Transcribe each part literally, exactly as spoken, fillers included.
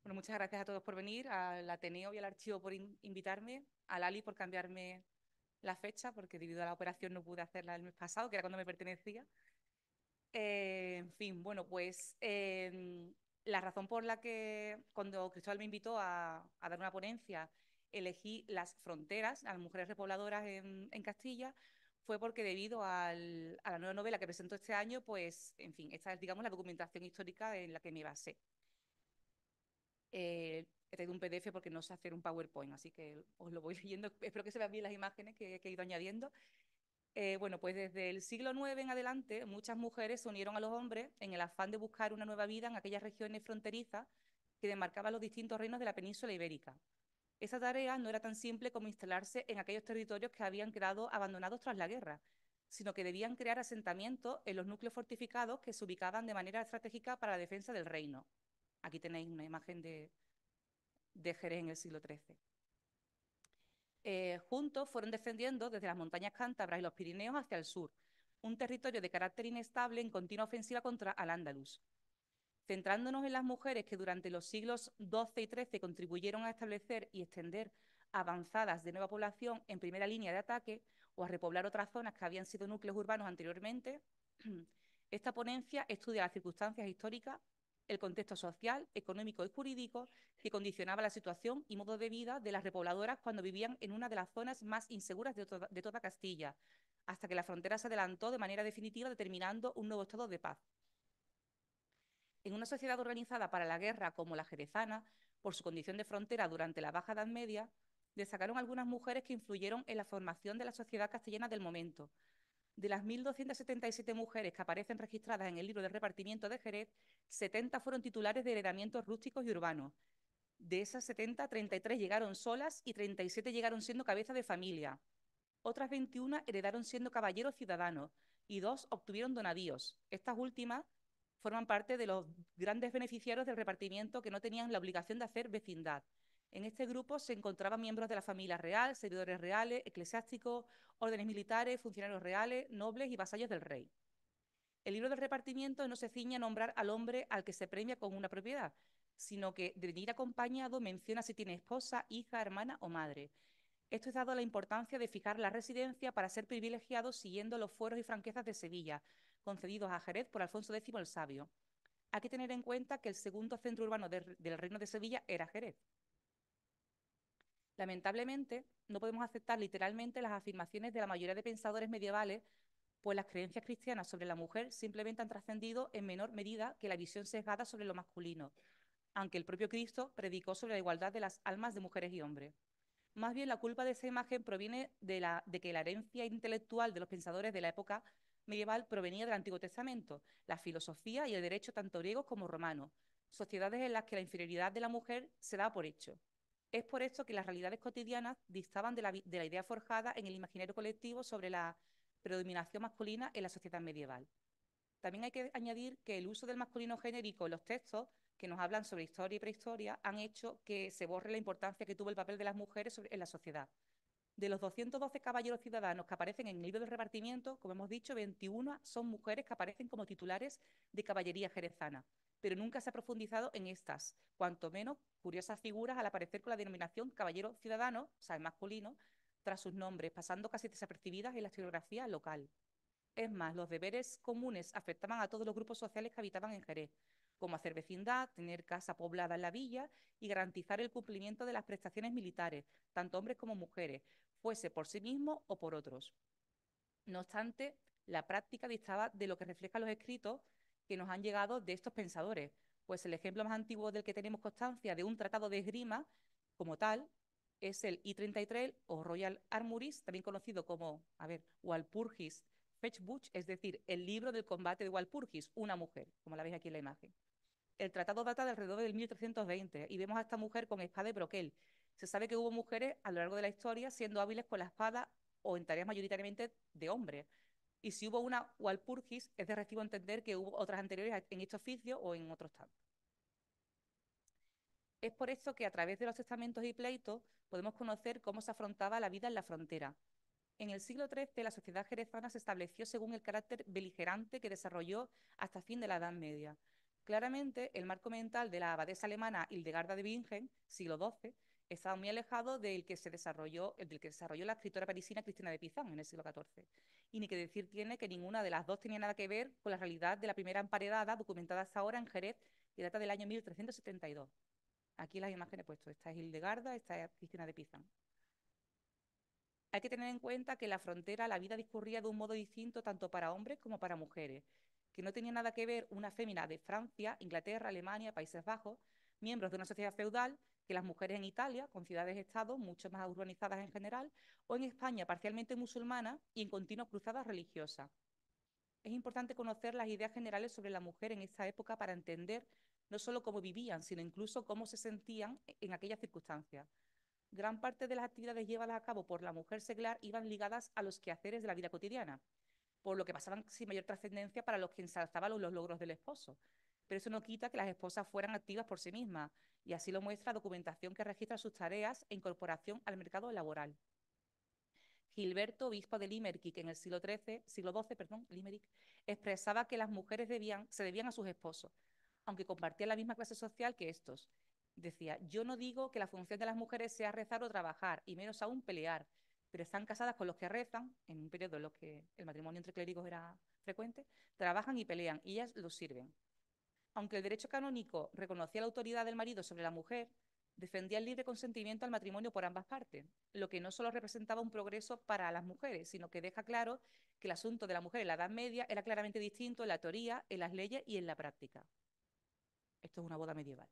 Bueno, muchas gracias a todos por venir, al Ateneo y al Archivo por in- invitarme, a Lali por cambiarme la fecha, porque debido a la operación no pude hacerla el mes pasado, que era cuando me pertenecía. Eh, en fin, bueno, pues em, la razón por la que cuando Cristóbal me invitó a, a dar una ponencia, elegí las fronteras, a las mujeres repobladoras en, en Castilla, fue porque debido al- a la nueva novela que presento este año, pues, en fin, esta es, digamos, la documentación histórica en la que me basé. Eh, he traído un P D F porque no sé hacer un PowerPoint, así que os lo voy leyendo. Espero que se vean bien las imágenes que, que he ido añadiendo. Eh, bueno, pues desde el siglo nueve en adelante, muchas mujeres se unieron a los hombres en el afán de buscar una nueva vida en aquellas regiones fronterizas que demarcaban los distintos reinos de la península ibérica. Esa tarea no era tan simple como instalarse en aquellos territorios que habían quedado abandonados tras la guerra, sino que debían crear asentamientos en los núcleos fortificados que se ubicaban de manera estratégica para la defensa del reino. Aquí tenéis una imagen de, de Jerez en el siglo trece. Eh, juntos fueron descendiendo desde las montañas cántabras y los Pirineos hacia el sur, un territorio de carácter inestable en continua ofensiva contra Al-Ándalus. Centrándonos en las mujeres que durante los siglos doce y trece contribuyeron a establecer y extender avanzadas de nueva población en primera línea de ataque o a repoblar otras zonas que habían sido núcleos urbanos anteriormente, esta ponencia estudia las circunstancias históricas, el contexto social, económico y jurídico que condicionaba la situación y modo de vida de las repobladoras cuando vivían en una de las zonas más inseguras de toda, de toda Castilla, hasta que la frontera se adelantó de manera definitiva determinando un nuevo estado de paz. En una sociedad organizada para la guerra como la jerezana, por su condición de frontera durante la Baja Edad Media, destacaron algunas mujeres que influyeron en la formación de la sociedad castellana del momento. De las mil doscientas setenta y siete mujeres que aparecen registradas en el libro de repartimiento de Jerez, setenta fueron titulares de heredamientos rústicos y urbanos. De esas setenta, treinta y tres llegaron solas y treinta y siete llegaron siendo cabeza de familia. Otras veintiuna heredaron siendo caballeros ciudadanos y dos obtuvieron donavíos. Estas últimas forman parte de los grandes beneficiarios del repartimiento que no tenían la obligación de hacer vecindad. En este grupo se encontraban miembros de la familia real, servidores reales, eclesiásticos, órdenes militares, funcionarios reales, nobles y vasallos del rey. El libro del repartimiento no se ciñe a nombrar al hombre al que se premia con una propiedad, sino que de venir acompañado menciona si tiene esposa, hija, hermana o madre. Esto es dado la importancia de fijar la residencia para ser privilegiados siguiendo los fueros y franquezas de Sevilla, concedidos a Jerez por Alfonso X el Sabio. Hay que tener en cuenta que el segundo centro urbano de, del Reino de Sevilla era Jerez. Lamentablemente, no podemos aceptar literalmente las afirmaciones de la mayoría de pensadores medievales, pues las creencias cristianas sobre la mujer simplemente han trascendido en menor medida que la visión sesgada sobre lo masculino, aunque el propio Cristo predicó sobre la igualdad de las almas de mujeres y hombres. Más bien la culpa de esa imagen proviene de, la, de que la herencia intelectual de los pensadores de la época medieval provenía del Antiguo Testamento, la filosofía y el derecho tanto griegos como romanos, sociedades en las que la inferioridad de la mujer se da por hecho. Es por esto que las realidades cotidianas distaban de la, de la idea forjada en el imaginario colectivo sobre la predominación masculina en la sociedad medieval. También hay que añadir que el uso del masculino genérico en los textos que nos hablan sobre historia y prehistoria han hecho que se borre la importancia que tuvo el papel de las mujeres sobre, en la sociedad. De los doscientos doce caballeros ciudadanos que aparecen en el libro de repartimiento, como hemos dicho, veintiuna son mujeres que aparecen como titulares de caballería jerezana, pero nunca se ha profundizado en estas, cuanto menos curiosas figuras al aparecer con la denominación caballero ciudadano, o sea, en masculino, tras sus nombres, pasando casi desapercibidas en la historiografía local. Es más, los deberes comunes afectaban a todos los grupos sociales que habitaban en Jerez, como hacer vecindad, tener casa poblada en la villa y garantizar el cumplimiento de las prestaciones militares, tanto hombres como mujeres, fuese por sí mismos o por otros. No obstante, la práctica distaba de lo que reflejan los escritos que nos han llegado de estos pensadores, pues el ejemplo más antiguo del que tenemos constancia de un tratado de esgrima como tal es el I treinta y tres o Royal Armouries, también conocido como, a ver, Walpurgis Fechbuch, es decir, el libro del combate de Walpurgis, una mujer, como la veis aquí en la imagen. El tratado data de alrededor del mil trescientos veinte y vemos a esta mujer con espada y broquel. Se sabe que hubo mujeres a lo largo de la historia siendo hábiles con la espada o en tareas mayoritariamente de hombres. Y si hubo una Walpurgis, es de recibo entender que hubo otras anteriores en este oficio o en otros tantos. Es por esto que a través de los testamentos y pleitos podemos conocer cómo se afrontaba la vida en la frontera. En el siglo trece, la sociedad jerezana se estableció según el carácter beligerante que desarrolló hasta fin de la Edad Media. Claramente, el marco mental de la abadesa alemana Hildegarda de Bingen, siglo doce, estaba muy alejado del que se desarrolló, del que desarrolló la escritora parisina Cristina de Pizan en el siglo catorce. Y ni que decir tiene que ninguna de las dos tenía nada que ver con la realidad de la primera emparedada documentada hasta ahora en Jerez, que data del año mil trescientos setenta y dos. Aquí las imágenes he puesto. Esta es Hildegarda, esta es Cristina de Pizan. Hay que tener en cuenta que en la frontera la vida discurría de un modo distinto tanto para hombres como para mujeres, que no tenía nada que ver una fémina de Francia, Inglaterra, Alemania, Países Bajos, miembros de una sociedad feudal, que las mujeres en Italia, con ciudades-estado mucho más urbanizadas en general, o en España parcialmente musulmana y en continuas cruzadas religiosas. Es importante conocer las ideas generales sobre la mujer en esta época para entender no solo cómo vivían, sino incluso cómo se sentían en aquellas circunstancias. Gran parte de las actividades llevadas a cabo por la mujer seglar iban ligadas a los quehaceres de la vida cotidiana, por lo que pasaban sin mayor trascendencia para los que ensalzaban los, los logros del esposo. Pero eso no quita que las esposas fueran activas por sí mismas, y así lo muestra la documentación que registra sus tareas e incorporación al mercado laboral. Gilberto, obispo de Limerick, en el siglo trece, siglo doce, perdón, Limerick, expresaba que las mujeres debían, se debían a sus esposos, aunque compartían la misma clase social que estos. Decía, yo no digo que la función de las mujeres sea rezar o trabajar, y menos aún pelear, pero están casadas con los que rezan, en un periodo en los que el matrimonio entre clérigos era frecuente, trabajan y pelean, y ellas los sirven. Aunque el derecho canónico reconocía la autoridad del marido sobre la mujer, defendía el libre consentimiento al matrimonio por ambas partes, lo que no solo representaba un progreso para las mujeres, sino que deja claro que el asunto de la mujer en la Edad Media era claramente distinto en la teoría, en las leyes y en la práctica. Esto es una boda medieval.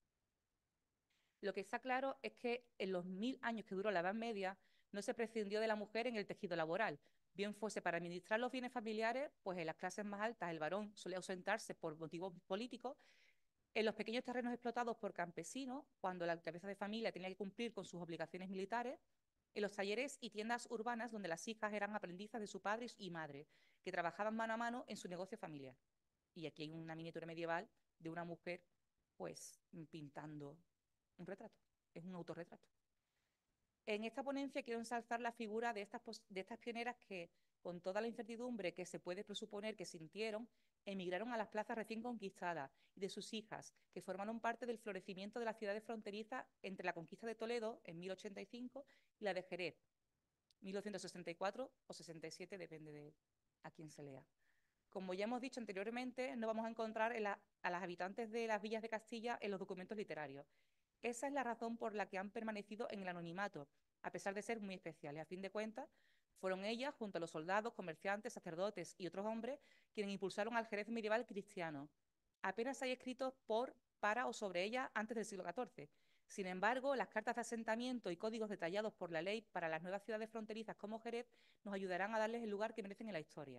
Lo que está claro es que en los mil años que duró la Edad Media no se prescindió de la mujer en el tejido laboral, bien fuese para administrar los bienes familiares, pues en las clases más altas el varón solía ausentarse por motivos políticos, en los pequeños terrenos explotados por campesinos, cuando la cabeza de familia tenía que cumplir con sus obligaciones militares, en los talleres y tiendas urbanas donde las hijas eran aprendizas de su padre y madre, que trabajaban mano a mano en su negocio familiar. Y aquí hay una miniatura medieval de una mujer, pues, pintando un retrato, es un autorretrato. En esta ponencia quiero ensalzar la figura de estas, de estas pioneras que, con toda la incertidumbre que se puede presuponer que sintieron, emigraron a las plazas recién conquistadas, y de sus hijas, que formaron parte del florecimiento de las ciudades fronterizas entre la conquista de Toledo en mil ochenta y cinco y la de Jerez, mil doscientos sesenta y cuatro o sesenta y siete, depende de a quién se lea. Como ya hemos dicho anteriormente, no vamos a encontrar en la, a las habitantes de las villas de Castilla en los documentos literarios. Esa es la razón por la que han permanecido en el anonimato, a pesar de ser muy especiales. A fin de cuentas, fueron ellas, junto a los soldados, comerciantes, sacerdotes y otros hombres, quienes impulsaron al Jerez medieval cristiano. Apenas hay escritos por, para o sobre ellas antes del siglo catorce. Sin embargo, las cartas de asentamiento y códigos detallados por la ley para las nuevas ciudades fronterizas como Jerez nos ayudarán a darles el lugar que merecen en la historia.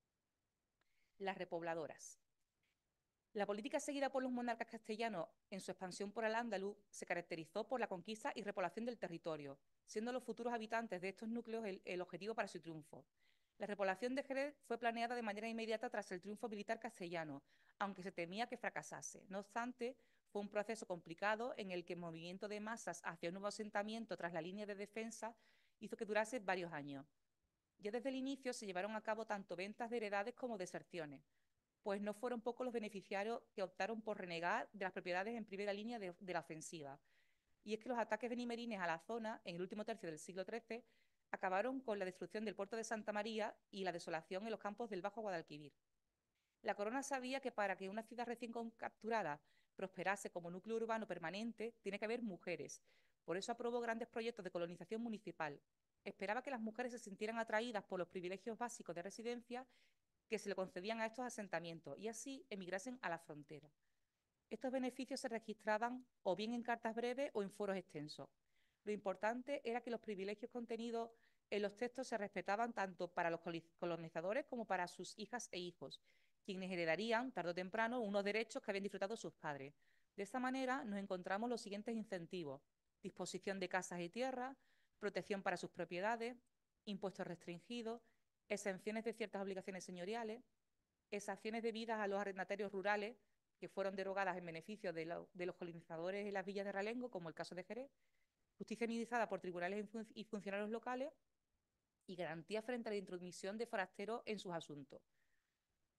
Las repobladoras. La política seguida por los monarcas castellanos en su expansión por Al-Ándalus se caracterizó por la conquista y repoblación del territorio, siendo los futuros habitantes de estos núcleos el, el objetivo para su triunfo. La repoblación de Jerez fue planeada de manera inmediata tras el triunfo militar castellano, aunque se temía que fracasase. No obstante, fue un proceso complicado en el que el movimiento de masas hacia un nuevo asentamiento tras la línea de defensa hizo que durase varios años. Ya desde el inicio se llevaron a cabo tanto ventas de heredades como deserciones, pues no fueron pocos los beneficiarios que optaron por renegar de las propiedades en primera línea de, de la ofensiva. Y es que los ataques benimerines a la zona en el último tercio del siglo trece acabaron con la destrucción del puerto de Santa María y la desolación en los campos del Bajo Guadalquivir. La corona sabía que para que una ciudad recién capturada prosperase como núcleo urbano permanente, tiene que haber mujeres. Por eso aprobó grandes proyectos de colonización municipal. Esperaba que las mujeres se sintieran atraídas por los privilegios básicos de residencia que se le concedían a estos asentamientos y así emigrasen a la frontera. Estos beneficios se registraban o bien en cartas breves o en foros extensos. Lo importante era que los privilegios contenidos en los textos se respetaban tanto para los colonizadores como para sus hijas e hijos, quienes heredarían, tarde o temprano, unos derechos que habían disfrutado sus padres. De esta manera nos encontramos los siguientes incentivos: disposición de casas y tierras, protección para sus propiedades, impuestos restringidos, exenciones de ciertas obligaciones señoriales, exacciones debidas a los arrendatarios rurales que fueron derogadas en beneficio de, lo, de los colonizadores en las villas de Ralengo, como el caso de Jerez, justicia minimizada por tribunales y funcionarios locales y garantía frente a la intromisión de forasteros en sus asuntos.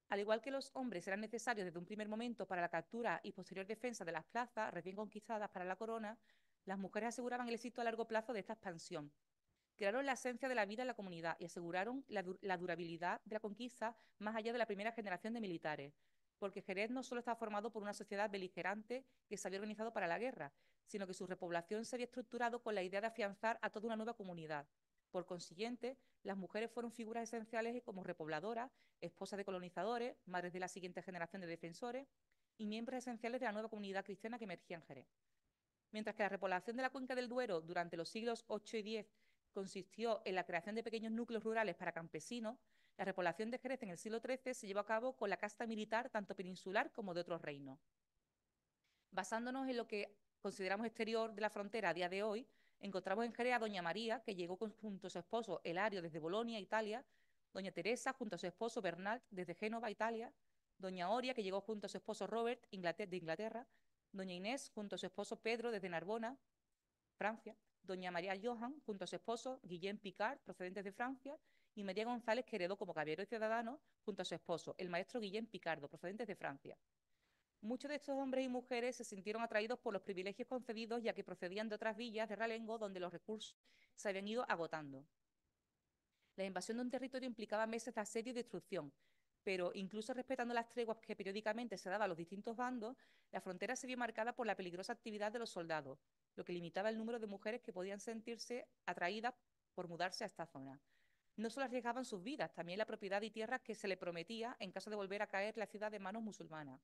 Al igual que los hombres eran necesarios desde un primer momento para la captura y posterior defensa de las plazas recién conquistadas para la corona, las mujeres aseguraban el éxito a largo plazo de esta expansión. Crearon la esencia de la vida en la comunidad y aseguraron la, du la durabilidad de la conquista más allá de la primera generación de militares, porque Jerez no solo estaba formado por una sociedad beligerante que se había organizado para la guerra, sino que su repoblación se había estructurado con la idea de afianzar a toda una nueva comunidad. Por consiguiente, las mujeres fueron figuras esenciales como repobladoras, esposas de colonizadores, madres de la siguiente generación de defensores y miembros esenciales de la nueva comunidad cristiana que emergía en Jerez. Mientras que la repoblación de la cuenca del Duero durante los siglos ocho y diez consistió en la creación de pequeños núcleos rurales para campesinos, la repoblación de Jerez en el siglo trece se llevó a cabo con la casta militar tanto peninsular como de otros reinos. Basándonos en lo que consideramos exterior de la frontera a día de hoy, encontramos en Jerez a Doña María, que llegó junto a su esposo Elario desde Bolonia, Italia, Doña Teresa junto a su esposo Bernard desde Génova, Italia, Doña Oria, que llegó junto a su esposo Robert de Inglaterra, Doña Inés junto a su esposo Pedro desde Narbona, Francia, Doña María Johan junto a su esposo Guillem Picard, procedentes de Francia, y María González, que heredó como caballero y ciudadano junto a su esposo, el maestro Guillem Picardo, procedentes de Francia. Muchos de estos hombres y mujeres se sintieron atraídos por los privilegios concedidos, ya que procedían de otras villas de realengo donde los recursos se habían ido agotando. La invasión de un territorio implicaba meses de asedio y destrucción, pero incluso respetando las treguas que periódicamente se daban a los distintos bandos, la frontera se vio marcada por la peligrosa actividad de los soldados, lo que limitaba el número de mujeres que podían sentirse atraídas por mudarse a esta zona. No solo arriesgaban sus vidas, también la propiedad y tierras que se le prometía en caso de volver a caer la ciudad de manos musulmanas.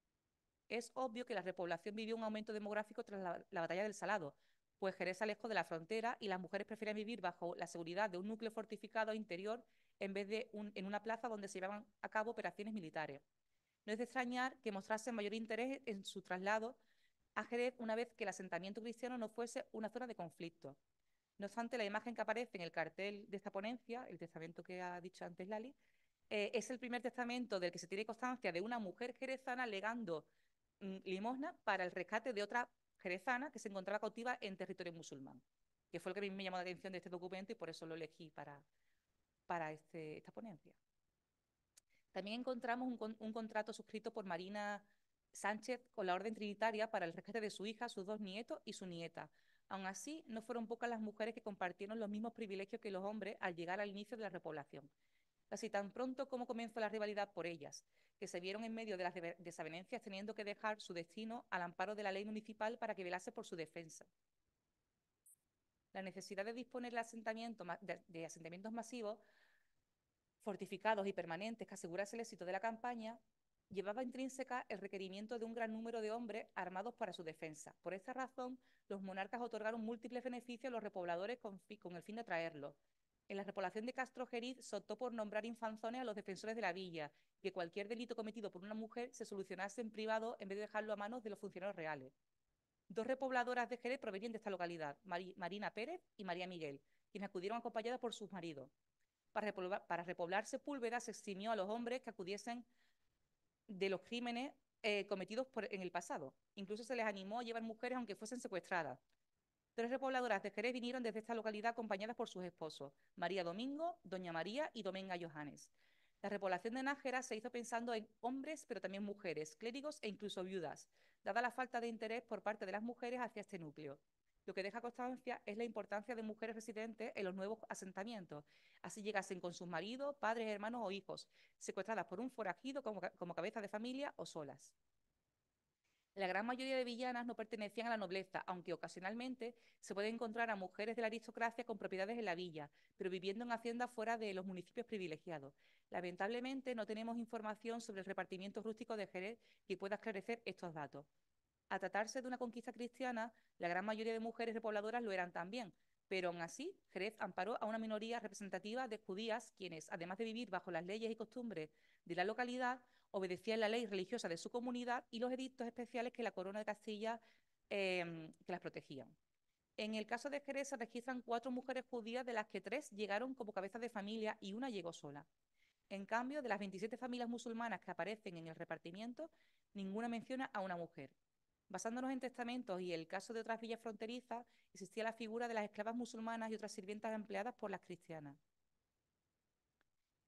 Es obvio que la repoblación vivió un aumento demográfico tras la, la batalla del Salado, pues Jerez se alejó de la frontera y las mujeres preferían vivir bajo la seguridad de un núcleo fortificado interior en vez de un, en una plaza donde se llevaban a cabo operaciones militares. No es de extrañar que mostrasen mayor interés en su traslado a Jerez una vez que el asentamiento cristiano no fuese una zona de conflicto. No obstante, la imagen que aparece en el cartel de esta ponencia, el testamento que ha dicho antes Lali, eh, es el primer testamento del que se tiene constancia de una mujer jerezana legando mm, limosna para el rescate de otra jerezana que se encontraba cautiva en territorio musulmán, que fue lo que a mí me llamó la atención de este documento y por eso lo elegí para, para este, esta ponencia. También encontramos un, con, un contrato suscrito por Marina Sánchez con la Orden Trinitaria para el rescate de su hija, sus dos nietos y su nieta. Aún así, no fueron pocas las mujeres que compartieron los mismos privilegios que los hombres al llegar al inicio de la repoblación. Casi tan pronto como comenzó la rivalidad por ellas, que se vieron en medio de las desavenencias teniendo que dejar su destino al amparo de la ley municipal para que velase por su defensa. La necesidad de disponer de, asentamiento, de, de asentamientos masivos, fortificados y permanentes que asegurase el éxito de la campaña, llevaba intrínseca el requerimiento de un gran número de hombres armados para su defensa. Por esta razón, los monarcas otorgaron múltiples beneficios a los repobladores con, con el fin de atraerlos. En la repoblación de Castro Jeriz se optó por nombrar infanzones a los defensores de la villa, que cualquier delito cometido por una mujer se solucionase en privado en vez de dejarlo a manos de los funcionarios reales. Dos repobladoras de Jerez provenían de esta localidad, Mari, Marina Pérez y María Miguel, quienes acudieron acompañadas por sus maridos. Para repoblar, para repoblar Sepúlveda se eximió a los hombres que acudiesen de los crímenes eh, cometidos por, en el pasado. Incluso se les animó a llevar mujeres aunque fuesen secuestradas. Tres repobladoras de Jerez vinieron desde esta localidad acompañadas por sus esposos, María Domingo, Doña María y Dominga Johannes. La repoblación de Nájera se hizo pensando en hombres, pero también mujeres, clérigos e incluso viudas, dada la falta de interés por parte de las mujeres hacia este núcleo. Lo que deja constancia es la importancia de mujeres residentes en los nuevos asentamientos, así llegasen con sus maridos, padres, hermanos o hijos, secuestradas por un forajido como, como cabeza de familia o solas. La gran mayoría de villanas no pertenecían a la nobleza, aunque ocasionalmente se puede encontrar a mujeres de la aristocracia con propiedades en la villa, pero viviendo en haciendas fuera de los municipios privilegiados. Lamentablemente no tenemos información sobre el repartimiento rústico de Jerez que pueda esclarecer estos datos. A tratarse de una conquista cristiana, la gran mayoría de mujeres repobladoras lo eran también, pero aún así, Jerez amparó a una minoría representativa de judías, quienes, además de vivir bajo las leyes y costumbres de la localidad, obedecían la ley religiosa de su comunidad y los edictos especiales que la corona de Castilla eh, que las protegían. En el caso de Jerez se registran cuatro mujeres judías, de las que tres llegaron como cabezas de familia y una llegó sola. En cambio, de las veintisiete familias musulmanas que aparecen en el repartimiento, ninguna menciona a una mujer. Basándonos en testamentos y el caso de otras villas fronterizas, existía la figura de las esclavas musulmanas y otras sirvientas empleadas por las cristianas.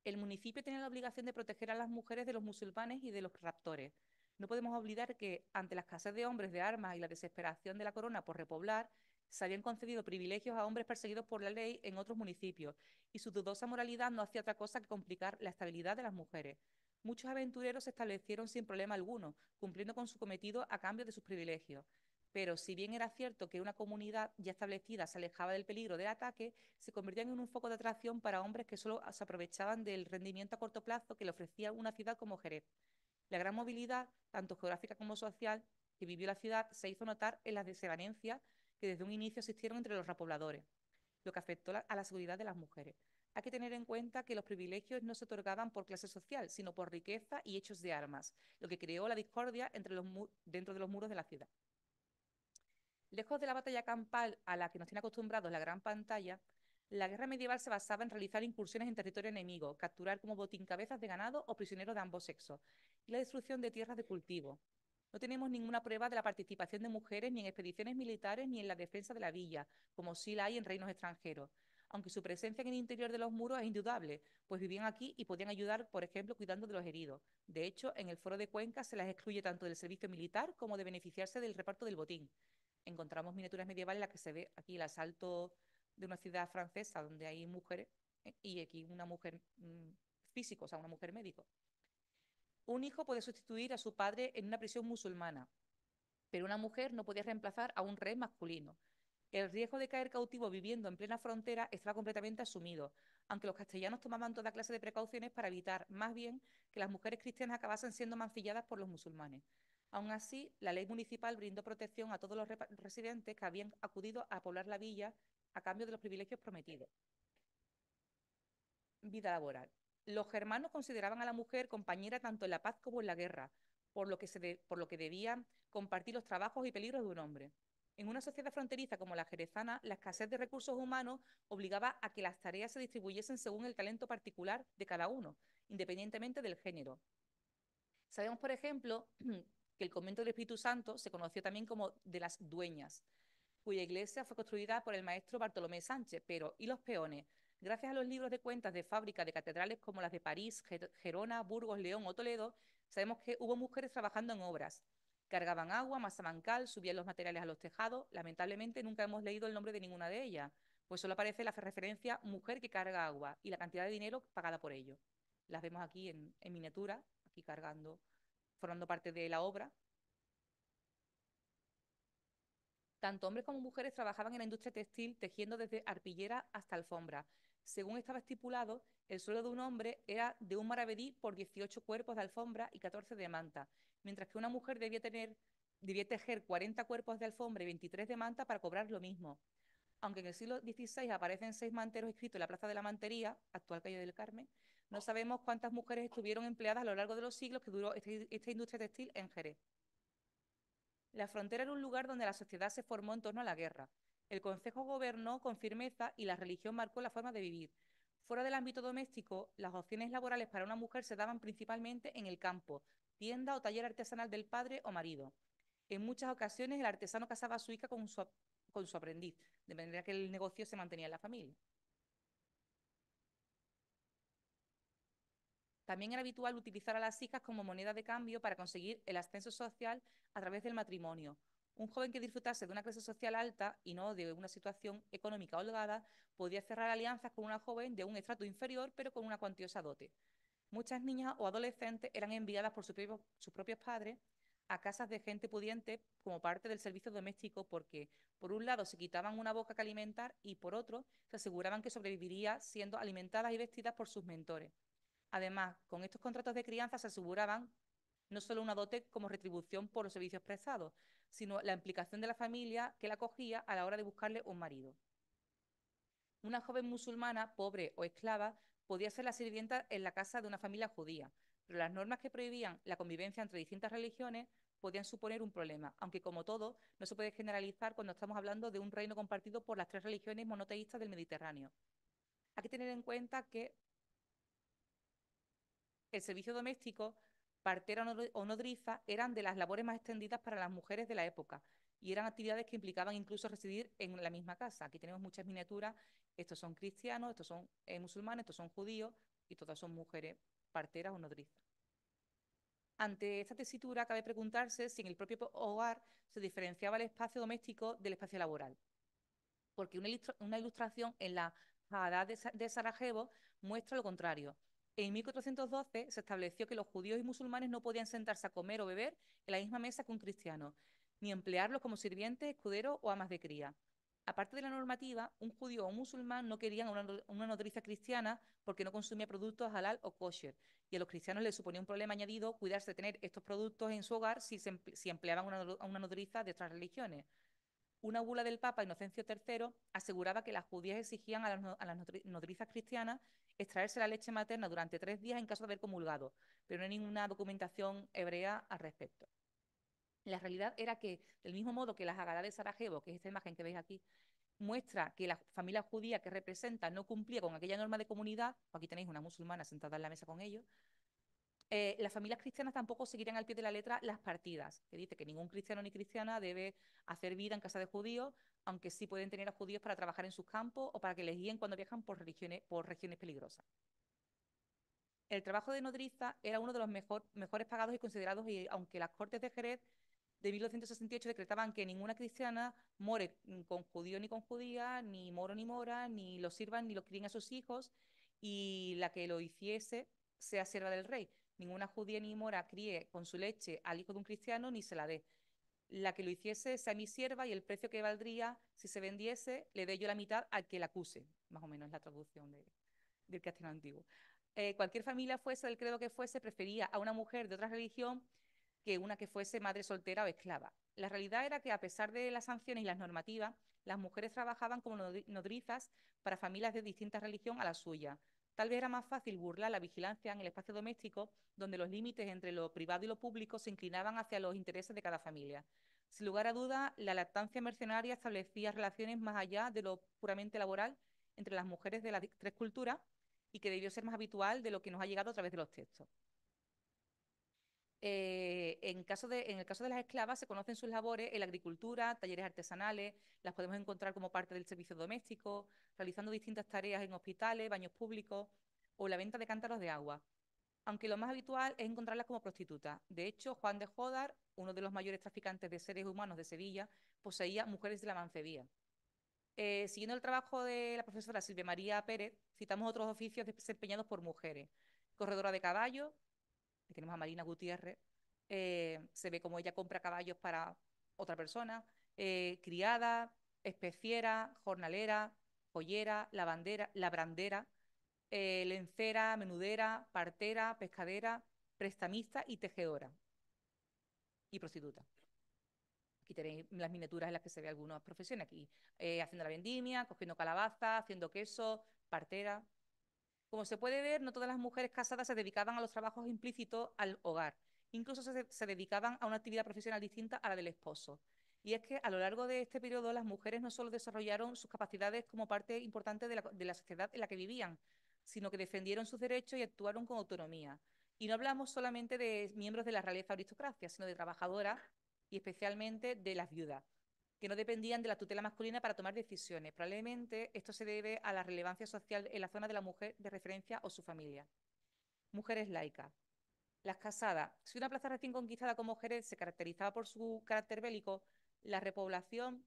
El municipio tenía la obligación de proteger a las mujeres de los musulmanes y de los raptores. No podemos olvidar que, ante la escasez de hombres de armas y la desesperación de la corona por repoblar, se habían concedido privilegios a hombres perseguidos por la ley en otros municipios, y su dudosa moralidad no hacía otra cosa que complicar la estabilidad de las mujeres. Muchos aventureros se establecieron sin problema alguno, cumpliendo con su cometido a cambio de sus privilegios. Pero si bien era cierto que una comunidad ya establecida se alejaba del peligro del ataque, se convertían en un foco de atracción para hombres que solo se aprovechaban del rendimiento a corto plazo que le ofrecía una ciudad como Jerez. La gran movilidad, tanto geográfica como social, que vivió la ciudad se hizo notar en las desavenencias que desde un inicio existieron entre los repobladores, lo que afectó a la seguridad de las mujeres. Hay que tener en cuenta que los privilegios no se otorgaban por clase social, sino por riqueza y hechos de armas, lo que creó la discordia entre los dentro de los muros de la ciudad. Lejos de la batalla campal a la que nos tiene acostumbrados la gran pantalla, la guerra medieval se basaba en realizar incursiones en territorio enemigo, capturar como botín cabezas de ganado o prisioneros de ambos sexos, y la destrucción de tierras de cultivo. No tenemos ninguna prueba de la participación de mujeres ni en expediciones militares ni en la defensa de la villa, como sí la hay en reinos extranjeros, aunque su presencia en el interior de los muros es indudable, pues vivían aquí y podían ayudar, por ejemplo, cuidando de los heridos. De hecho, en el foro de Cuenca se las excluye tanto del servicio militar como de beneficiarse del reparto del botín. Encontramos miniaturas medievales en las que se ve aquí el asalto de una ciudad francesa donde hay mujeres eh, y aquí una mujer mmm, físico, o sea, una mujer médico. Un hijo puede sustituir a su padre en una prisión musulmana, pero una mujer no podía reemplazar a un rey masculino. El riesgo de caer cautivo viviendo en plena frontera estaba completamente asumido, aunque los castellanos tomaban toda clase de precauciones para evitar, más bien, que las mujeres cristianas acabasen siendo mancilladas por los musulmanes. Aún así, la ley municipal brindó protección a todos los residentes que habían acudido a poblar la villa a cambio de los privilegios prometidos. Vida laboral. Los germanos consideraban a la mujer compañera tanto en la paz como en la guerra, por lo que, se de, por lo que debían compartir los trabajos y peligros de un hombre. En una sociedad fronteriza como la jerezana, la escasez de recursos humanos obligaba a que las tareas se distribuyesen según el talento particular de cada uno, independientemente del género. Sabemos, por ejemplo, que el convento del Espíritu Santo se conoció también como de las dueñas, cuya iglesia fue construida por el maestro Bartolomé Sánchez, pero ¿y los peones? Gracias a los libros de cuentas de fábrica de catedrales como las de París, Gerona, Burgos, León o Toledo, sabemos que hubo mujeres trabajando en obras. Cargaban agua, masaban cal, subían los materiales a los tejados. Lamentablemente nunca hemos leído el nombre de ninguna de ellas, pues solo aparece la referencia mujer que carga agua y la cantidad de dinero pagada por ello. Las vemos aquí en, en miniatura, aquí cargando, formando parte de la obra. Tanto hombres como mujeres trabajaban en la industria textil, tejiendo desde arpillera hasta alfombra. Según estaba estipulado, el sueldo de un hombre era de un maravedí por dieciocho cuerpos de alfombra y catorce de manta, mientras que una mujer debía, tener, debía tejer cuarenta cuerpos de alfombra y veintitrés de manta para cobrar lo mismo. Aunque en el siglo dieciséis aparecen seis manteros escritos en la Plaza de la Mantería, actual calle del Carmen, no sabemos cuántas mujeres estuvieron empleadas a lo largo de los siglos que duró esta industria textil en Jerez. La frontera era un lugar donde la sociedad se formó en torno a la guerra. El Concejo gobernó con firmeza y la religión marcó la forma de vivir. Fuera del ámbito doméstico, las opciones laborales para una mujer se daban principalmente en el campo, tienda o taller artesanal del padre o marido. En muchas ocasiones el artesano casaba a su hija con su, con su aprendiz, de manera que el negocio se mantenía en la familia. También era habitual utilizar a las hijas como moneda de cambio para conseguir el ascenso social a través del matrimonio. Un joven que disfrutase de una clase social alta y no de una situación económica holgada podía cerrar alianzas con una joven de un estrato inferior pero con una cuantiosa dote. Muchas niñas o adolescentes eran enviadas por su propio, sus propios padres a casas de gente pudiente como parte del servicio doméstico porque, por un lado, se quitaban una boca que alimentar y, por otro, se aseguraban que sobreviviría siendo alimentadas y vestidas por sus mentores. Además, con estos contratos de crianza se aseguraban no solo una dote como retribución por los servicios prestados, sino la implicación de la familia que la acogía a la hora de buscarle un marido. Una joven musulmana, pobre o esclava, podía ser la sirvienta en la casa de una familia judía, pero las normas que prohibían la convivencia entre distintas religiones podían suponer un problema, aunque como todo, no se puede generalizar cuando estamos hablando de un reino compartido por las tres religiones monoteístas del Mediterráneo. Hay que tener en cuenta que el servicio doméstico, partera o nodriza, eran de las labores más extendidas para las mujeres de la época y eran actividades que implicaban incluso residir en la misma casa. Aquí tenemos muchas miniaturas Estos son cristianos, estos son eh, musulmanes, estos son judíos y todas son mujeres parteras o nodrizas. Ante esta tesitura, cabe preguntarse si en el propio hogar se diferenciaba el espacio doméstico del espacio laboral, porque una, ilustra una ilustración en la Hagadá de, Sa de Sarajevo muestra lo contrario. En mil cuatrocientos doce se estableció que los judíos y musulmanes no podían sentarse a comer o beber en la misma mesa que un cristiano, ni emplearlos como sirvientes, escuderos o amas de cría. Aparte de la normativa, un judío o un musulmán no querían una, una nodriza cristiana porque no consumía productos halal o kosher, y a los cristianos les suponía un problema añadido cuidarse de tener estos productos en su hogar si, se, si empleaban una, una nodriza de otras religiones. Una bula del Papa Inocencio tercero aseguraba que las judías exigían a las, a las nodrizas cristianas extraerse la leche materna durante tres días en caso de haber comulgado, pero no hay ninguna documentación hebrea al respecto. La realidad era que, del mismo modo que la Hagadá de Sarajevo, que es esta imagen que veis aquí, muestra que la familia judía que representa no cumplía con aquella norma de comunidad, aquí tenéis una musulmana sentada en la mesa con ellos, eh, las familias cristianas tampoco seguirían al pie de la letra las partidas, que dice que ningún cristiano ni cristiana debe hacer vida en casa de judíos, aunque sí pueden tener a judíos para trabajar en sus campos o para que les guíen cuando viajan por regiones, por regiones peligrosas. El trabajo de nodriza era uno de los mejor, mejores pagados y considerados, y aunque las Cortes de Jerez de mil novecientos sesenta y ocho decretaban que ninguna cristiana more con judío ni con judía, ni moro ni mora, ni lo sirvan ni lo críen a sus hijos, y la que lo hiciese sea sierva del rey. Ninguna judía ni mora críe con su leche al hijo de un cristiano ni se la dé. La que lo hiciese sea mi sierva y el precio que valdría si se vendiese le dé yo la mitad al que la acuse. Más o menos la traducción de, del castellano antiguo. Eh, cualquier familia fuese, del credo que fuese, prefería a una mujer de otra religión que una que fuese madre soltera o esclava. La realidad era que, a pesar de las sanciones y las normativas, las mujeres trabajaban como nodrizas para familias de distinta religión a la suya. Tal vez era más fácil burlar la vigilancia en el espacio doméstico, donde los límites entre lo privado y lo público se inclinaban hacia los intereses de cada familia. Sin lugar a duda, la lactancia mercenaria establecía relaciones más allá de lo puramente laboral entre las mujeres de las tres culturas y que debió ser más habitual de lo que nos ha llegado a través de los textos. Eh, en, caso de, en el caso de las esclavas se conocen sus labores en la agricultura, talleres artesanales, las podemos encontrar como parte del servicio doméstico, realizando distintas tareas en hospitales, baños públicos o la venta de cántaros de agua, aunque lo más habitual es encontrarlas como prostitutas. De hecho, Juan de Jodar, uno de los mayores traficantes de seres humanos de Sevilla, poseía mujeres de la Mancebía. Eh, siguiendo el trabajo de la profesora Silvia María Pérez, citamos otros oficios desempeñados por mujeres: corredora de caballos, tenemos a Marina Gutiérrez, eh, se ve como ella compra caballos para otra persona, eh, criada, especiera, jornalera, joyera, lavandera, labrandera, eh, lencera, menudera, partera, pescadera, prestamista y tejedora y prostituta. Aquí tenéis las miniaturas en las que se ve algunas profesiones, aquí eh, haciendo la vendimia, cogiendo calabaza, haciendo queso, partera. Como se puede ver, no todas las mujeres casadas se dedicaban a los trabajos implícitos al hogar. Incluso se, se dedicaban a una actividad profesional distinta a la del esposo. Y es que a lo largo de este periodo las mujeres no solo desarrollaron sus capacidades como parte importante de la, de la sociedad en la que vivían, sino que defendieron sus derechos y actuaron con autonomía. Y no hablamos solamente de miembros de la realeza aristocracia, sino de trabajadoras y especialmente de las viudas, que no dependían de la tutela masculina para tomar decisiones. Probablemente esto se debe a la relevancia social en la zona de la mujer de referencia o su familia. Mujeres laicas. Las casadas. Si una plaza recién conquistada como Jerez se caracterizaba por su carácter bélico, la repoblación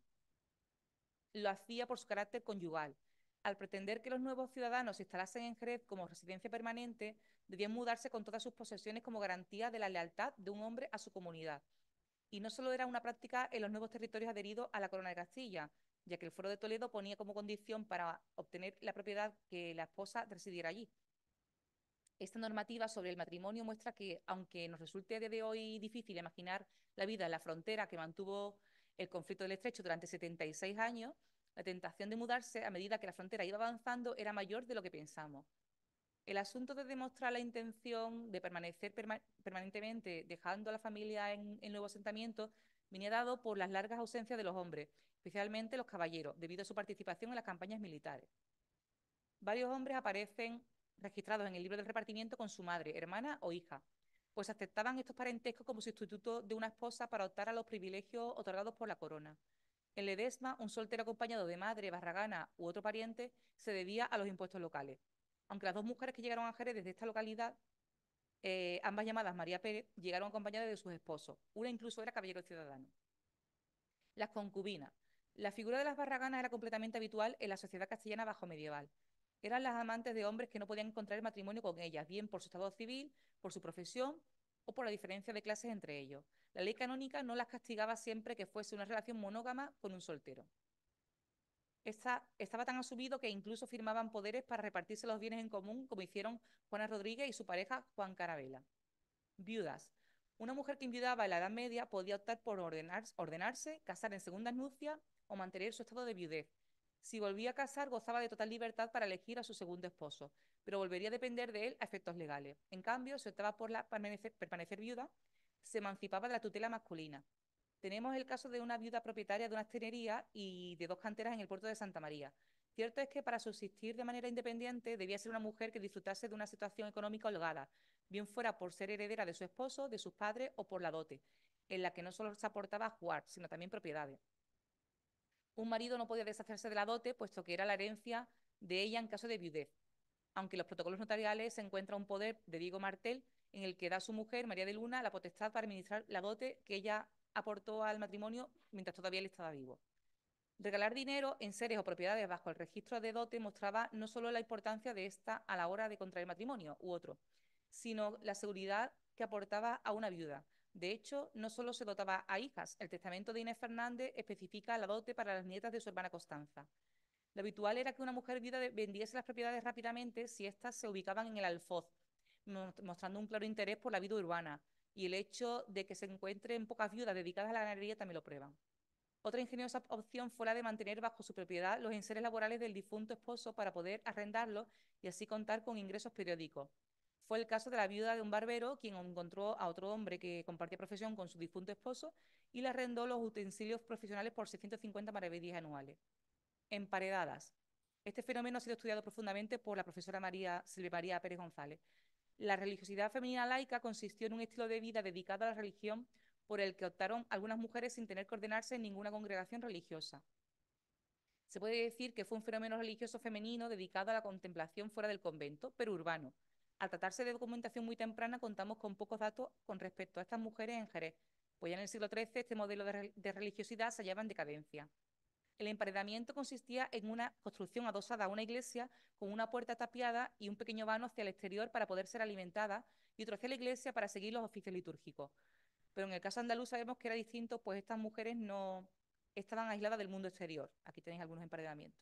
lo hacía por su carácter conyugal. Al pretender que los nuevos ciudadanos se instalasen en Jerez como residencia permanente, debían mudarse con todas sus posesiones como garantía de la lealtad de un hombre a su comunidad. Y no solo era una práctica en los nuevos territorios adheridos a la Corona de Castilla, ya que el Foro de Toledo ponía como condición para obtener la propiedad que la esposa residiera allí. Esta normativa sobre el matrimonio muestra que, aunque nos resulte a día de hoy difícil imaginar la vida en la frontera que mantuvo el conflicto del Estrecho durante setenta y seis años, la tentación de mudarse a medida que la frontera iba avanzando era mayor de lo que pensamos. El asunto de demostrar la intención de permanecer perma permanentemente dejando a la familia en el nuevo asentamiento venía dado por las largas ausencias de los hombres, especialmente los caballeros, debido a su participación en las campañas militares. Varios hombres aparecen registrados en el libro del repartimiento con su madre, hermana o hija, pues aceptaban estos parentescos como sustituto de una esposa para optar a los privilegios otorgados por la corona. En Ledesma, un soltero acompañado de madre, barragana u otro pariente se debía a los impuestos locales. Aunque las dos mujeres que llegaron a Jerez desde esta localidad, eh, ambas llamadas María Pérez, llegaron acompañadas de sus esposos. Una incluso era caballero ciudadano. Las concubinas. La figura de las barraganas era completamente habitual en la sociedad castellana bajo medieval. Eran las amantes de hombres que no podían encontrar matrimonio con ellas, bien por su estado civil, por su profesión o por la diferencia de clases entre ellos. La ley canónica no las castigaba siempre que fuese una relación monógama con un soltero. Esta, estaba tan asumido que incluso firmaban poderes para repartirse los bienes en común, como hicieron Juana Rodríguez y su pareja Juan Carabela. Viudas. Una mujer que enviudaba en la Edad Media podía optar por ordenar, ordenarse, casar en segundas nupcias o mantener su estado de viudez. Si volvía a casar, gozaba de total libertad para elegir a su segundo esposo, pero volvería a depender de él a efectos legales. En cambio, si optaba por la permanecer, permanecer viuda, se emancipaba de la tutela masculina. Tenemos el caso de una viuda propietaria de una estenería y de dos canteras en el puerto de Santa María. Cierto es que para subsistir de manera independiente debía ser una mujer que disfrutase de una situación económica holgada, bien fuera por ser heredera de su esposo, de sus padres o por la dote, en la que no solo se aportaba a jugar, sino también propiedades. Un marido no podía deshacerse de la dote, puesto que era la herencia de ella en caso de viudez, aunque en los protocolos notariales se encuentra un poder de Diego Martel en el que da a su mujer, María de Luna, la potestad para administrar la dote que ella aportó al matrimonio mientras todavía él estaba vivo. Regalar dinero en seres o propiedades bajo el registro de dote mostraba no solo la importancia de esta a la hora de contraer matrimonio u otro, sino la seguridad que aportaba a una viuda. De hecho, no solo se dotaba a hijas, el testamento de Inés Fernández especifica la dote para las nietas de su hermana Constanza. Lo habitual era que una mujer viuda vendiese las propiedades rápidamente si éstas se ubicaban en el alfoz, mostrando un claro interés por la vida urbana, y el hecho de que se encuentren pocas viudas dedicadas a la ganadería también lo prueban. Otra ingeniosa opción fue la de mantener bajo su propiedad los enseres laborales del difunto esposo para poder arrendarlos y así contar con ingresos periódicos. Fue el caso de la viuda de un barbero, quien encontró a otro hombre que compartía profesión con su difunto esposo y le arrendó los utensilios profesionales por seiscientos cincuenta maravedíes anuales. Emparedadas. Este fenómeno ha sido estudiado profundamente por la profesora María, Silvia María Pérez González. La religiosidad femenina laica consistió en un estilo de vida dedicado a la religión por el que optaron algunas mujeres sin tener que ordenarse en ninguna congregación religiosa. Se puede decir que fue un fenómeno religioso femenino dedicado a la contemplación fuera del convento, pero urbano. Al tratarse de documentación muy temprana, contamos con pocos datos con respecto a estas mujeres en Jerez, pues ya en el siglo trece este modelo de, de religiosidad se hallaba en decadencia. El emparedamiento consistía en una construcción adosada a una iglesia con una puerta tapiada y un pequeño vano hacia el exterior para poder ser alimentada y otro hacia la iglesia para seguir los oficios litúrgicos. Pero en el caso andaluz sabemos que era distinto, pues estas mujeres no estaban aisladas del mundo exterior. Aquí tenéis algunos emparedamientos.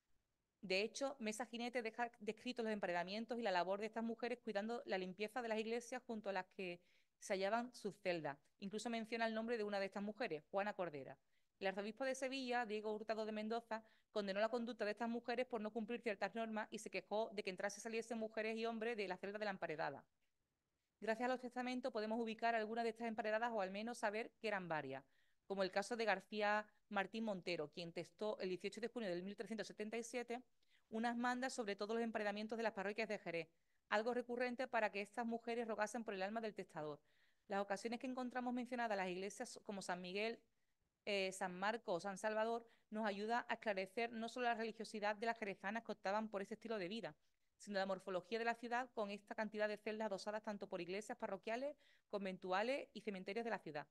De hecho, Mesa Ginete deja descritos los emparedamientos y la labor de estas mujeres cuidando la limpieza de las iglesias junto a las que se hallaban sus celdas. Incluso menciona el nombre de una de estas mujeres, Juana Cordera. El arzobispo de Sevilla, Diego Hurtado de Mendoza, condenó la conducta de estas mujeres por no cumplir ciertas normas y se quejó de que entrase y saliesen mujeres y hombres de la celda de la emparedada. Gracias a los testamentos podemos ubicar algunas de estas emparedadas o al menos saber que eran varias, como el caso de García Martín Montero, quien testó el dieciocho de junio de mil trescientos setenta y siete unas mandas sobre todos los emparedamientos de las parroquias de Jerez, algo recurrente para que estas mujeres rogasen por el alma del testador. Las ocasiones que encontramos mencionadas las iglesias como San Miguel, eh, San Marcos o San Salvador nos ayuda a esclarecer no solo la religiosidad de las jerezanas que optaban por ese estilo de vida, sino la morfología de la ciudad con esta cantidad de celdas adosadas tanto por iglesias parroquiales, conventuales y cementerios de la ciudad.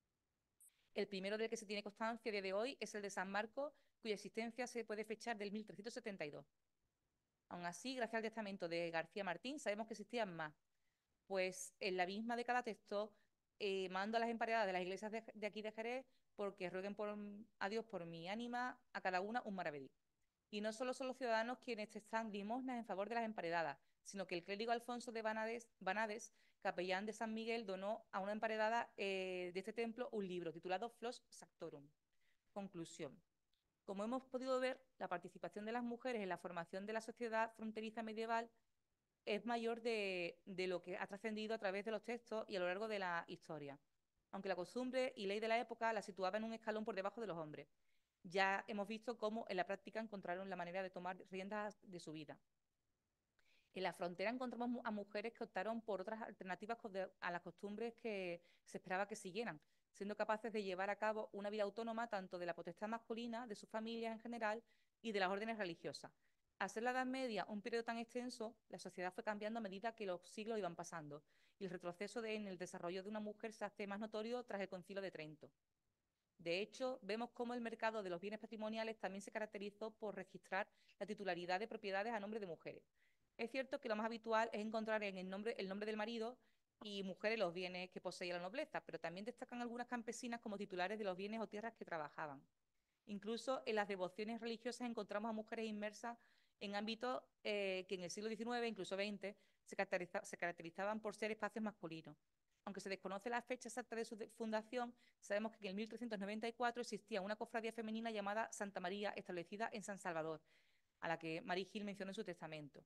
El primero del que se tiene constancia a día de hoy es el de San Marcos, cuya existencia se puede fechar del mil trescientos setenta y dos. Aún así, gracias al testamento de García Martín, sabemos que existían más, pues en la misma década testó eh, mando a las emparedadas de las iglesias de, de aquí de Jerez porque rueguen por, a Dios por mi ánima, a cada una un maravedí. Y no solo son los ciudadanos quienes testan limosnas en favor de las emparedadas, sino que el clérigo Alfonso de Banades, Banades capellán de San Miguel, donó a una emparedada eh, de este templo un libro titulado Flos Sanctorum. Conclusión. Como hemos podido ver, la participación de las mujeres en la formación de la sociedad fronteriza medieval es mayor de, de lo que ha trascendido a través de los textos y a lo largo de la historia, aunque la costumbre y ley de la época la situaba en un escalón por debajo de los hombres. Ya hemos visto cómo en la práctica encontraron la manera de tomar riendas de su vida. En la frontera encontramos a mujeres que optaron por otras alternativas a las costumbres que se esperaba que siguieran. siendo capaces de llevar a cabo una vida autónoma tanto de la potestad masculina, de sus familias en general y de las órdenes religiosas. Al ser la Edad Media un periodo tan extenso, la sociedad fue cambiando a medida que los siglos iban pasando y el retroceso de, en el desarrollo de una mujer se hace más notorio tras el Concilio de Trento. De hecho, vemos cómo el mercado de los bienes patrimoniales también se caracterizó por registrar la titularidad de propiedades a nombre de mujeres. Es cierto que lo más habitual es encontrar en el nombre, el nombre del marido y mujeres los bienes que poseía la nobleza, pero también destacan algunas campesinas como titulares de los bienes o tierras que trabajaban. Incluso en las devociones religiosas encontramos a mujeres inmersas en ámbitos eh, que en el siglo diecinueve, incluso veinte, se, caracteriza, se caracterizaban por ser espacios masculinos. Aunque se desconoce la fecha exacta de su de fundación, sabemos que en el mil trescientos noventa y cuatro existía una cofradía femenina llamada Santa María, establecida en San Salvador, a la que Marie Hill menciona en su testamento.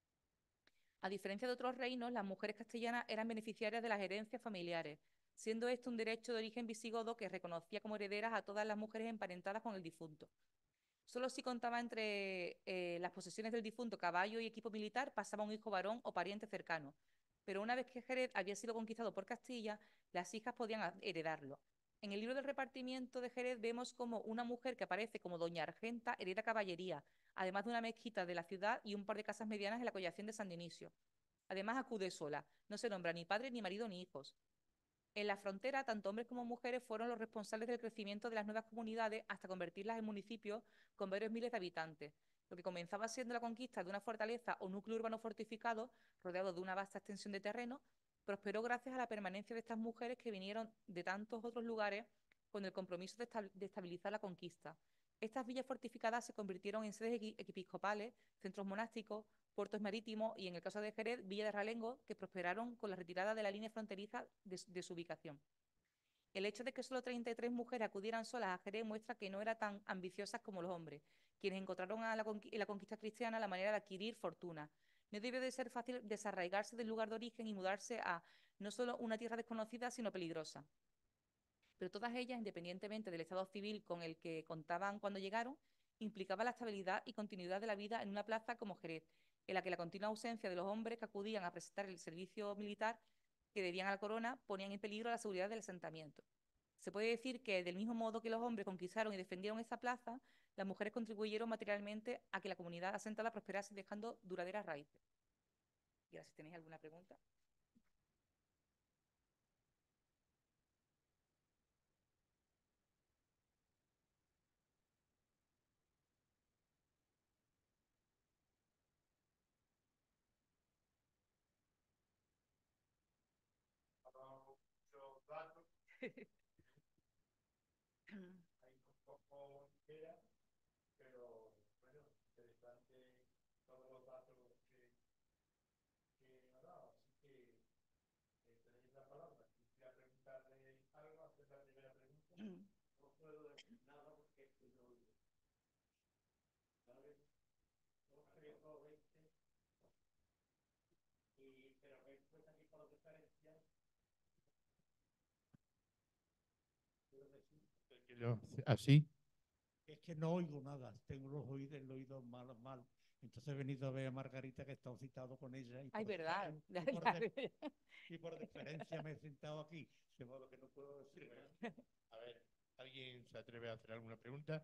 A diferencia de otros reinos, las mujeres castellanas eran beneficiarias de las herencias familiares, siendo esto un derecho de origen visigodo que reconocía como herederas a todas las mujeres emparentadas con el difunto. Solo si contaba entre eh, las posesiones del difunto caballo y equipo militar pasaba un hijo varón o pariente cercano. Pero una vez que Jerez había sido conquistado por Castilla, las hijas podían heredarlo. En el libro del repartimiento de Jerez vemos como una mujer que aparece como doña Argenta hereda caballería, además de una mezquita de la ciudad y un par de casas medianas en la collación de San Dionisio. Además acude sola, no se nombra ni padre, ni marido, ni hijos. En la frontera, tanto hombres como mujeres fueron los responsables del crecimiento de las nuevas comunidades hasta convertirlas en municipios con varios miles de habitantes. Lo que comenzaba siendo la conquista de una fortaleza o núcleo urbano fortificado, rodeado de una vasta extensión de terreno, prosperó gracias a la permanencia de estas mujeres que vinieron de tantos otros lugares con el compromiso de, estab de estabilizar la conquista. Estas villas fortificadas se convirtieron en sedes episcopales, centros monásticos, puertos marítimos y, en el caso de Jerez, Villa de Ralengo, que prosperaron con la retirada de la línea fronteriza de, de su ubicación. El hecho de que solo treinta y tres mujeres acudieran solas a Jerez muestra que no eran tan ambiciosas como los hombres, quienes encontraron a la en la conquista cristiana la manera de adquirir fortuna. No debió de ser fácil desarraigarse del lugar de origen y mudarse a no solo una tierra desconocida, sino peligrosa. Pero todas ellas, independientemente del estado civil con el que contaban cuando llegaron, implicaba la estabilidad y continuidad de la vida en una plaza como Jerez, en la que la continua ausencia de los hombres que acudían a prestar el servicio militar que debían a la corona ponían en peligro la seguridad del asentamiento. Se puede decir que, del mismo modo que los hombres conquistaron y defendieron esa plaza, las mujeres contribuyeron materialmente a que la comunidad asentada prosperase dejando duraderas raíces. Y ahora, si tenéis alguna pregunta. Así. Es que no oigo nada, tengo los oídos, el oído mal, mal. Entonces he venido a ver a Margarita, que he estado citado con ella. Y Ay, por, verdad. y, por de, y por diferencia me he sentado aquí, de modo que no puedo decir. A ver, ¿alguien se atreve a hacer alguna pregunta?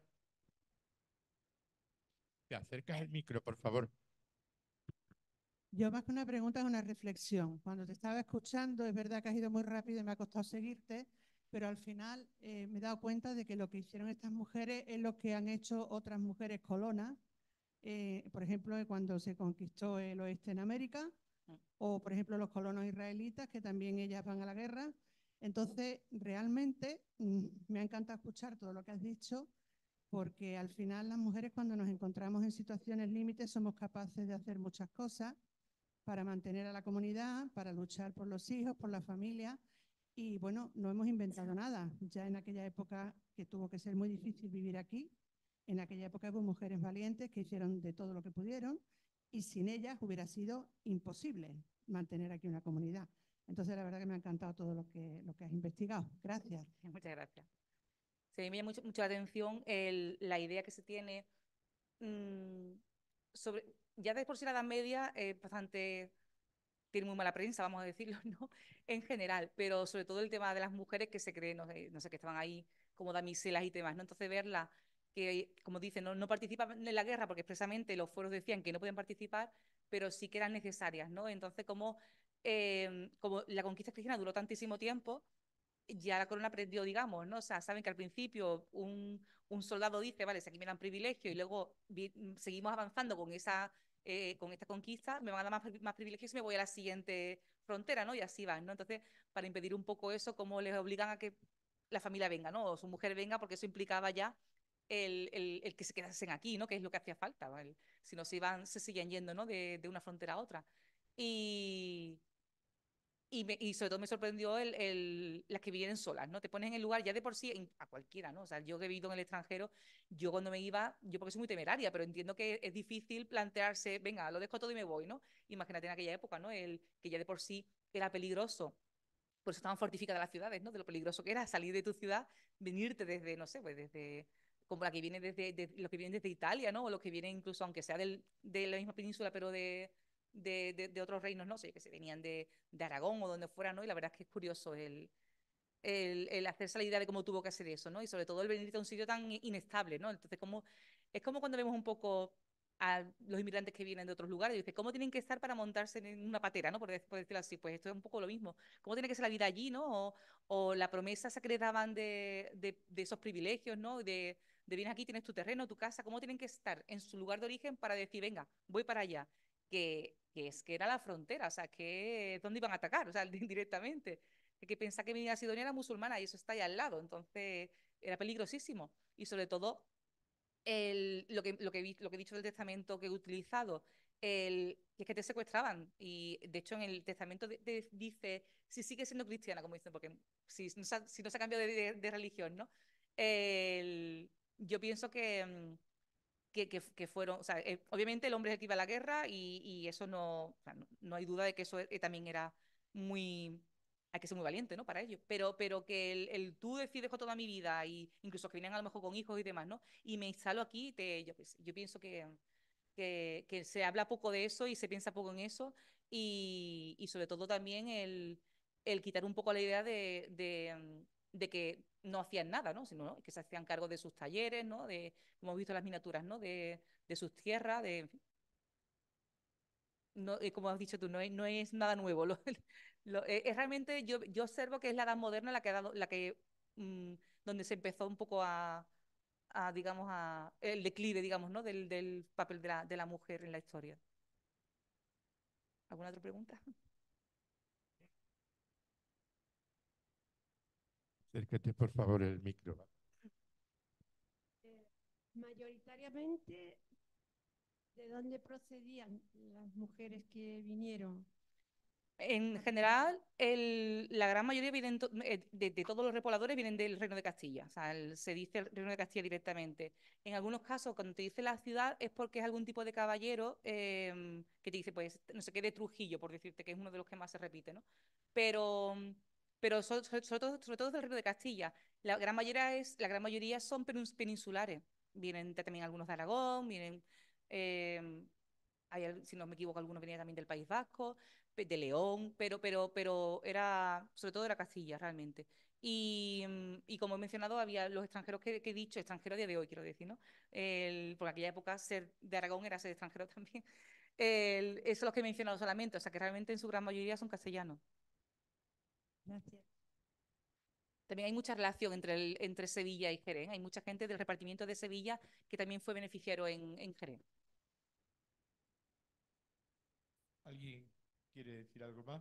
Te acercas el micro, por favor. Yo, más que una pregunta, es una reflexión. Cuando te estaba escuchando, es verdad que has ido muy rápido y me ha costado seguirte, pero al final eh, me he dado cuenta de que lo que hicieron estas mujeres es lo que han hecho otras mujeres colonas, eh, por ejemplo, cuando se conquistó el oeste en América, o por ejemplo los colonos israelitas, que también ellas van a la guerra. Entonces, realmente mm, me ha encantado escuchar todo lo que has dicho, porque al final las mujeres, cuando nos encontramos en situaciones límites, somos capaces de hacer muchas cosas para mantener a la comunidad, para luchar por los hijos, por la familia. Y bueno, no hemos inventado nada. Ya en aquella época, que tuvo que ser muy difícil vivir aquí, en aquella época hubo mujeres valientes que hicieron de todo lo que pudieron, y sin ellas hubiera sido imposible mantener aquí una comunidad. Entonces, la verdad que me ha encantado todo lo que, lo que has investigado. Gracias. Muchas gracias. Se me llama mucho, mucho la atención el, la idea que se tiene mmm, sobre, ya de por sí la Edad Media es bastante tiene muy mala prensa, vamos a decirlo, ¿no? En general, pero sobre todo el tema de las mujeres que se creen, no sé, no sé, que estaban ahí como damiselas y demás, ¿no? Entonces verla que, como dicen, no, no participaban en la guerra porque expresamente los fueros decían que no podían participar, pero sí que eran necesarias, ¿no? Entonces, como, eh, como la conquista cristiana duró tantísimo tiempo, ya la corona aprendió, digamos, ¿no? O sea, saben que al principio un, un soldado dice, vale, si aquí me dan privilegio y luego vi, seguimos avanzando con esa, eh, con esta conquista, me van a dar más, más privilegios y me voy a la siguiente frontera, ¿no? Y así van, ¿no? Entonces, para impedir un poco eso, como les obligan a que la familia venga, ¿no? O su mujer venga, porque eso implicaba ya el, el, el que se quedasen aquí, ¿no? Que es lo que hacía falta, ¿vale? Si no se iban, se siguen yendo, ¿no? De, de una frontera a otra. Y, y, me, y sobre todo me sorprendió el, el, las que vienen solas, ¿no? Te pones en el lugar ya de por sí, en, a cualquiera, ¿no? O sea, yo que he vivido en el extranjero, yo cuando me iba, yo porque soy muy temeraria, pero entiendo que es difícil plantearse, venga, lo dejo todo y me voy, ¿no? Imagínate en aquella época, ¿no? El que ya de por sí era peligroso, por eso estaban fortificadas las ciudades, ¿no? De lo peligroso que era salir de tu ciudad, venirte desde, no sé, pues desde, como la que viene desde, de, los que vienen desde Italia, ¿no? O los que vienen incluso, aunque sea del, de la misma península, pero de, de, de, de otros reinos, no sé, que se venían de, de Aragón o donde fuera, ¿no? Y la verdad es que es curioso el, el, el hacerse la idea de cómo tuvo que hacer eso, ¿no? Y sobre todo el venir a un sitio tan inestable, ¿no? Entonces, como, es como cuando vemos un poco a los inmigrantes que vienen de otros lugares, y dice, ¿cómo tienen que estar para montarse en una patera, ¿no? Por, por decirlo así, pues esto es un poco lo mismo. ¿Cómo tiene que ser la vida allí, ¿no? O, o la promesa esa que les daban de, de, de esos privilegios, ¿no? De, de vienes aquí, tienes tu terreno, tu casa, ¿cómo tienen que estar en su lugar de origen para decir, venga, voy para allá? Que, que es que era la frontera, o sea, que ¿dónde iban a atacar? O sea, directamente. Hay que pensar que Medina Sidonia era musulmana y eso está ahí al lado, entonces era peligrosísimo. Y sobre todo, el, lo, que, lo, que, lo que he dicho del testamento que he utilizado, el, que es que te secuestraban. Y de hecho, en el testamento de, de, dice si sigue siendo cristiana, como dicen, porque si, si, no, se, si no se ha cambiado de, de, de religión, ¿no? El, yo pienso que. Que, que, que, fueron, o sea, eh, obviamente el hombre es el que iba a la guerra y, y eso no, o sea, no, no, hay duda de que eso eh, también era muy, hay que ser muy valiente, ¿no? Para ello, pero, pero que el, el tú decides con toda mi vida y incluso que vienen a lo mejor con hijos y demás, ¿no? Y me instalo aquí, te, yo, pues, yo pienso que, que, que, se habla poco de eso y se piensa poco en eso y, y sobre todo también el, el, quitar un poco la idea de, de, de que no hacían nada, ¿no? Sino ¿no? que se hacían cargo de sus talleres, ¿no? De, como hemos visto las miniaturas, ¿no? De, de sus tierras, de, no, eh, como has dicho tú, no es, no es nada nuevo. Lo, lo, eh, es realmente, yo, yo observo que es la edad moderna la que, ha dado, la que mmm, donde se empezó un poco a, a digamos, a el declive, digamos, ¿no? Del, del papel de la, de la mujer en la historia. ¿Alguna otra pregunta? Acércate, por favor, el micro. Eh, mayoritariamente, ¿de dónde procedían las mujeres que vinieron? En general, el, la gran mayoría vienen de, de, todos los repobladores vienen del Reino de Castilla. O sea, el, se dice el Reino de Castilla directamente. En algunos casos, cuando te dice la ciudad, es porque es algún tipo de caballero eh, que te dice, pues, no sé qué, de Trujillo, por decirte, que es uno de los que más se repite, ¿no? Pero, pero sobre, sobre, todo, sobre todo del Reino de Castilla. La gran mayoría, es, la gran mayoría son peninsulares. Vienen también algunos de Aragón, vienen... Eh, hay, si no me equivoco, algunos venían también del País Vasco, de León, pero, pero, pero era, sobre todo era Castilla realmente. Y, y como he mencionado, había los extranjeros que, que he dicho, extranjeros a día de hoy, quiero decir, ¿no? El, por aquella época ser de Aragón era ser extranjero también. El, eso es lo que he mencionado solamente, o sea que realmente en su gran mayoría son castellanos. Gracias. También hay mucha relación entre, el, entre Sevilla y Jerez. Hay mucha gente del repartimiento de Sevilla que también fue beneficiario en, en Jerez. ¿Alguien quiere decir algo más?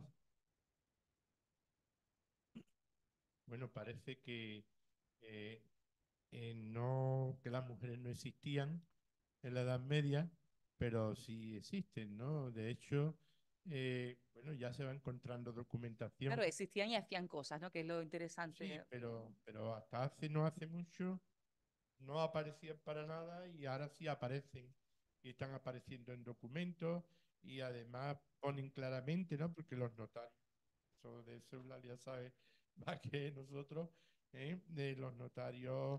Bueno, parece que, eh, eh, no, que las mujeres no existían en la Edad Media, pero sí existen, ¿no? De hecho, eh, bueno, ya se va encontrando documentación. Claro, existían y hacían cosas, ¿no? Que es lo interesante. Sí, pero, pero hasta hace, no hace mucho, no aparecían para nada y ahora sí aparecen. Y están apareciendo en documentos y además ponen claramente, ¿no? Porque los notarios, eso de eso Eulalia sabe más que nosotros, ¿eh? De los notarios.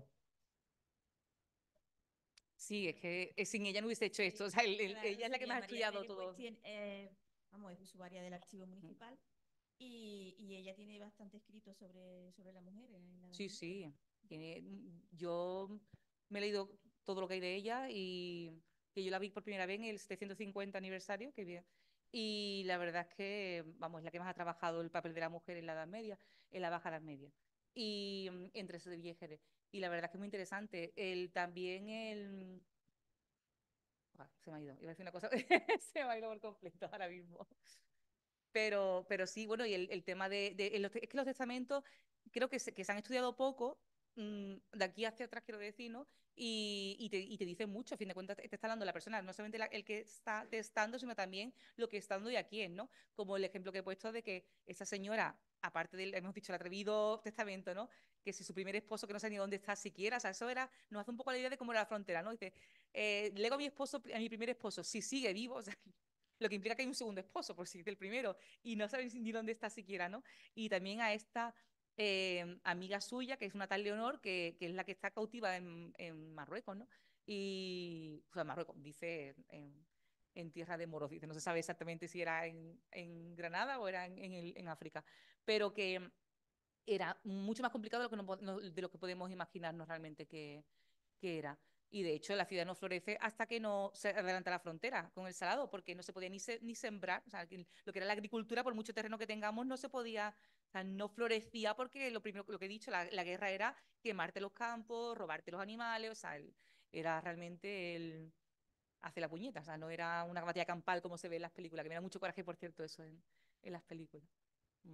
Sí, es que eh, sin ella no hubiese hecho esto. O sea, el, el, Claro, ella es la que sería más ha María estudiado Pérez, todo. pues, tiene, eh, vamos, es usuaria del archivo municipal, y, y ella tiene bastante escrito sobre, sobre la mujer en la Edad Sí, Media. sí. Tiene, mm, yo me he leído todo lo que hay de ella y que yo la vi por primera vez en el setecientos cincuenta aniversario que vi. Y la verdad es que, vamos, es la que más ha trabajado el papel de la mujer en la Edad Media, en la Baja Edad Media. Y mm, entre Sevilla y Jerez. Y la verdad es que es muy interesante. El, también el... Ah, se me ha ido. Iba a decir una cosa. Se me ha ido por completo ahora mismo. Pero, pero sí, bueno, y el, el tema de, de- en los te- es que los testamentos creo que se, que se han estudiado poco, mm, de aquí hacia atrás quiero decir, ¿no? Y, y te, y te dicen mucho, a fin de cuentas te, te está dando la persona, no solamente la- el que está testando, sino también lo que está dando y a quién, ¿no? Como el ejemplo que he puesto de que esa señora, aparte del, hemos dicho, el atrevido testamento, ¿no? Que si su primer esposo, que no sé ni dónde está siquiera, o sea, eso era, nos hace un poco la idea de cómo era la frontera, ¿no? Dice, eh, lego a mi esposo, a mi primer esposo, si sigue vivo, o sea, lo que implica que hay un segundo esposo, por si del primero, y no sabéis ni dónde está siquiera, ¿no? Y también a esta eh, amiga suya, que es una tal Leonor, que, que es la que está cautiva en, en Marruecos, ¿no? Y, o sea, Marruecos, dice en, en tierra de moros, dice, no se sabe exactamente si era en, en Granada o era en, en, el, en África, pero que era mucho más complicado de lo que, no po- no- de lo que podemos imaginarnos realmente que, que era. Y de hecho la ciudad no florece hasta que no se adelanta la frontera con el Salado, porque no se podía ni, se- ni sembrar, o sea, que lo que era la agricultura, por mucho terreno que tengamos, no se podía, o sea, no florecía porque lo primero, lo que he dicho, la, la guerra era quemarte los campos, robarte los animales, o sea, el- era realmente el hacer la puñeta, o sea, no era una batalla campal como se ve en las películas, que me da mucho coraje, por cierto, eso en, en las películas. Mm.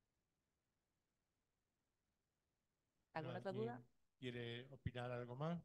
¿Alguna otra duda? ¿Alguien quiere opinar algo más?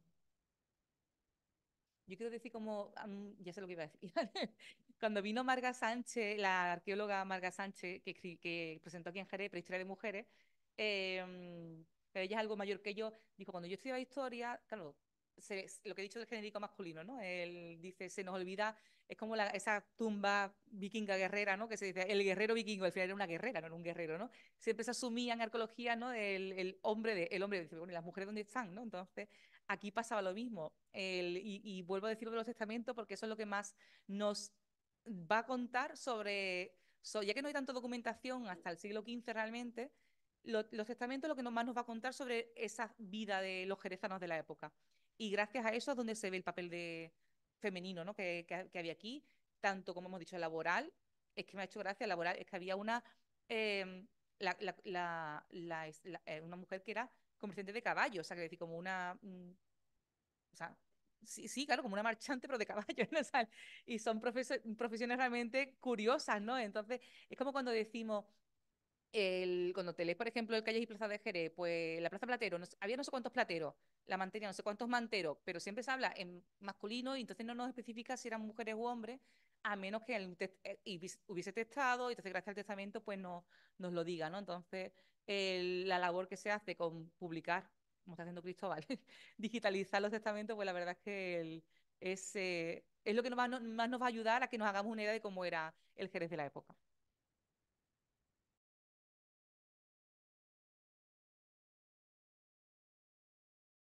Yo quiero decir como, am, ya sé lo que iba a decir. Cuando vino Marga Sánchez, la arqueóloga Marga Sánchez, que, escri- que presentó aquí en Jerez, Prehistoria de Mujeres, eh, mm, pero ella es algo mayor que yo, dijo, cuando yo estudiaba historia, claro, se- lo que he dicho del genérico masculino, ¿no? Él dice, se nos olvida, es como la- esa tumba vikinga guerrera, ¿no? Que se dice, el guerrero vikingo, al final era una guerrera, no era un guerrero, ¿no? Siempre se asumía en arqueología, ¿no? El, el hombre, de, el hombre, dice, bueno, ¿y las mujeres dónde están, no? Entonces, aquí pasaba lo mismo. El, y, y vuelvo a decirlo de los testamentos porque eso es lo que más nos va a contar sobre, so- ya que no hay tanta documentación hasta el siglo quince realmente, lo- los testamentos lo que no- más nos va a contar sobre esa vida de los jerezanos de la época. Y gracias a eso es donde se ve el papel de femenino, ¿no? que, que- que había aquí, tanto como hemos dicho, laboral, es que me ha hecho gracia, laboral, es que había una, em, la- la- la- la- es- la- eh, una mujer que era comerciante de caballos, o sea, que decir, como una, mm, o sea, sí, sí, claro, como una marchante, pero de caballos, ¿no? O sea, y son profes- profesiones realmente curiosas, ¿no? Entonces, es como cuando decimos, el, cuando te lees, por ejemplo, el Calles y Plaza de Jerez, pues la Plaza Platero, no sé- había no sé cuántos plateros, la mantería no sé cuántos manteros, pero siempre se habla en masculino y entonces no nos especifica si eran mujeres u hombres, a menos que el tes- eh, y hubiese hubiese testado, y entonces gracias al testamento pues no, nos lo diga, ¿no? Entonces, el- la labor que se hace con publicar, como está haciendo Cristóbal, digitalizar los testamentos, pues la verdad es que el- es, eh, es lo que nos va- no- más nos va a ayudar a que nos hagamos una idea de cómo era el Jerez de la época.